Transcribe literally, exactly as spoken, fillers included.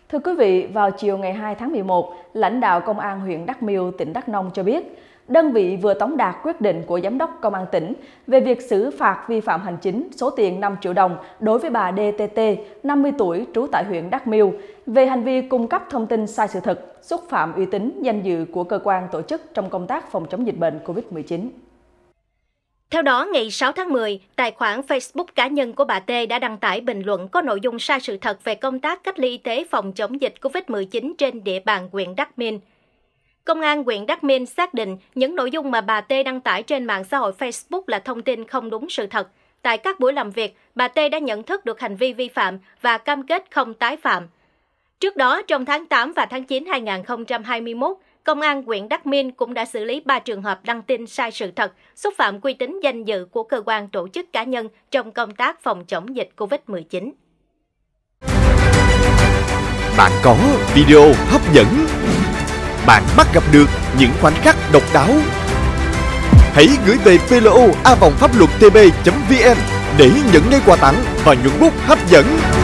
Thưa quý vị, vào chiều ngày hai tháng mười một, lãnh đạo Công an huyện Đắk Miêu, tỉnh Đắk Nông cho biết, đơn vị vừa tống đạt quyết định của Giám đốc Công an tỉnh về việc xử phạt vi phạm hành chính số tiền năm triệu đồng đối với bà đê tê tê, năm mươi tuổi, trú tại huyện Đắk Miêu, về hành vi cung cấp thông tin sai sự thật, xúc phạm uy tín, danh dự của cơ quan tổ chức trong công tác phòng chống dịch bệnh Covid mười chín. Theo đó, ngày sáu tháng mười, tài khoản Facebook cá nhân của bà T đã đăng tải bình luận có nội dung sai sự thật về công tác cách ly y tế phòng chống dịch Covid mười chín trên địa bàn huyện Đắk Minh. Công an huyện Đắk Minh xác định những nội dung mà bà T đăng tải trên mạng xã hội Facebook là thông tin không đúng sự thật. Tại các buổi làm việc, bà T đã nhận thức được hành vi vi phạm và cam kết không tái phạm. Trước đó, trong tháng tám và tháng chín năm hai nghìn không trăm hai mươi mốt, Công an huyện Đắk Minh cũng đã xử lý ba trường hợp đăng tin sai sự thật, xúc phạm uy tín danh dự của cơ quan tổ chức cá nhân trong công tác phòng chống dịch Covid mười chín. Bạn có video hấp dẫn, bạn bắt gặp được những khoảnh khắc độc đáo. Hãy gửi về pê lô a vòng pháp luật tb chấm vn để nhận ngay quà tặng và nhuận bút hấp dẫn.